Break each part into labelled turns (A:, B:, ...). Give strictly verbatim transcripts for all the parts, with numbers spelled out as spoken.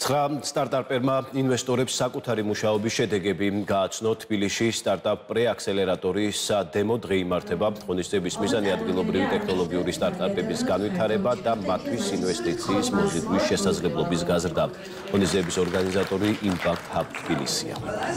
A: ცხრა სტარტაპერმა ინვესტორებს საკუთარი მუშაობის შედეგები გააცნოთ. თბილისში სტარტაპ პრეაქსელერატორის დემო დღე იმართება. ღონისძიების მიზანი ადგილობრივი ტექნოლოგიური სტარტაპების განვითარება და მათთვის ინვესტიციის მოზიდვის შესაძლებლობის გაზრდა. ღონისძიების ორგანიზატორი Impact Hub თბილისია.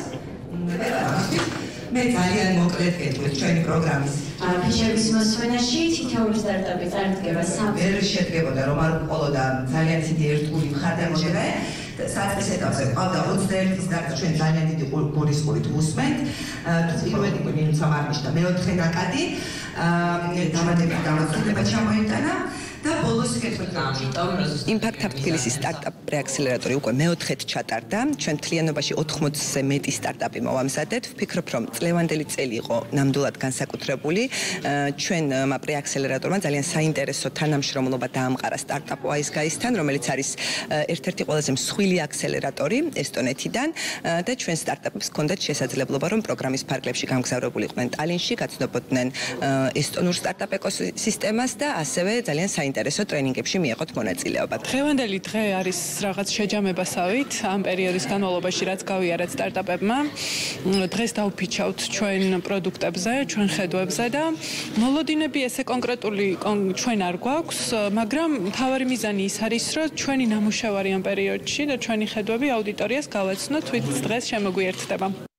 B: მე ძალიან მოკლედ გეტყვით ჩვენი პროგრამის
C: ფიჩების მოსვენაში თითოეული სტარტაპი წარდგება სამ
B: ვერ შედგებოდა რომ არ უყოლოდა ძალიან დიდი ერთგული მხარდამჭერე საწყის ეტაპზე ყავდა ოცდაერთის დაკაც ჩვენ ძალიან დიდი გულისხმობით ვუსმენთ თუ პირველი მინუცა მარნიშნა მეოთხე ნაკადი დამატებით დამატება ჩამოიტანა და ბოლოს გეტყვით ამიტომ
D: Impact Hub თბილისის სტარტაპ პრეაქსელერატორი უკვე მეოთხედ ჩატარდა. ჩვენ მთლიანობაში ოთხმოცზე მეტი სტარტაპი მოვამზადეთ. ვფიქრობ, რომ წლევანდელი წელი იყო ნამდვილად განსაკუთრებული. ჩვენ პრეაქსელერატორმა ძალიან საინტერესო თანამშრომლობა დაამყარა სტარტაპ WiseGuys-თან, რომელიც არის ერთ-ერთი ყველაზე მსხვილი აქსელერატორი ესტონეთიდან და ჩვენ სტარტაპებს ჰქონდათ შესაძლებლობა, რომ პროგრამის ფარგლებში გამგზავრებულიყვნენ ტალინში, გაცნობოდნენ ესტონურ სტარტაპ ეკოსისტემას და ასევე ძალიან საინტერესო ტრენინგებში მიეყოთ მონაწილეობა.
E: დღევანდელი დღე არის რაღაც შეჯამებასავით ამ პერიოდის განმავლობაში, რაც გავიარეთ სტარტაპებმა. დღეს დავფიჩავთ ჩვენ პროდუქტებზე, ჩვენ ხედვებზე და მოლოდინები ესე კონკრეტული ჩვენ არ გვაქვს, მაგრამ მთავარი მიზანი ის არის, რომ ჩვენი ნამუშევარი ამ პერიოდში და ჩვენი ხედვები აუდიტორიას გავაცნოთ, ვით დღეს შემოგვიერთდება.